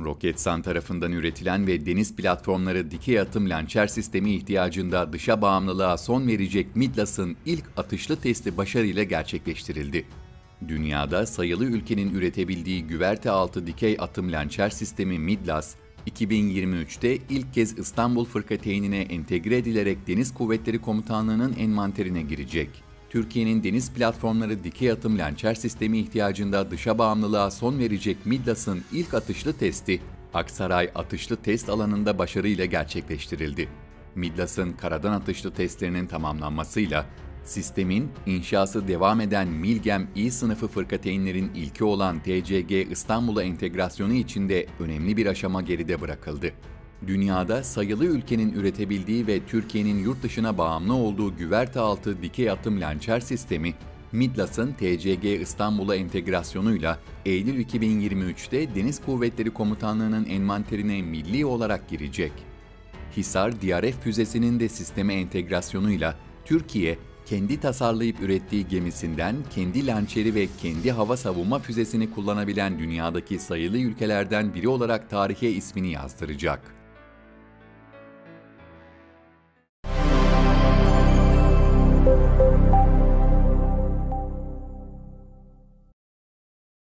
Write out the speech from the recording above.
Roketsan tarafından üretilen ve deniz platformları dikey atım lançer sistemi ihtiyacında dışa bağımlılığa son verecek MIDLAS'ın ilk atışlı testi başarıyla gerçekleştirildi. Dünyada sayılı ülkenin üretebildiği güverte altı dikey atım lançer sistemi MIDLAS, 2023'te ilk kez İstanbul Fırkateynine entegre edilerek Deniz Kuvvetleri Komutanlığı'nın envanterine girecek. Türkiye'nin deniz platformları dikey atım lançer sistemi ihtiyacında dışa bağımlılığa son verecek MIDLAS'ın ilk atışlı testi, Aksaray Atışlı Test Alanı'nda başarıyla gerçekleştirildi. MIDLAS'ın karadan atışlı testlerinin tamamlanmasıyla, sistemin inşası devam eden Milgem İ sınıfı fırkateynlerin ilki olan TCG İstanbul'a entegrasyonu için de önemli bir aşama geride bırakıldı. Dünyada sayılı ülkenin üretebildiği ve Türkiye'nin yurt dışına bağımlı olduğu güverte altı dikey atım lançer sistemi, MIDLAS'ın TCG İstanbul'a entegrasyonuyla Eylül 2023'te Deniz Kuvvetleri Komutanlığı'nın envanterine milli olarak girecek. Hisar DRF füzesinin de sisteme entegrasyonuyla Türkiye, kendi tasarlayıp ürettiği gemisinden kendi lançeri ve kendi hava savunma füzesini kullanabilen dünyadaki sayılı ülkelerden biri olarak tarihe ismini yazdıracak.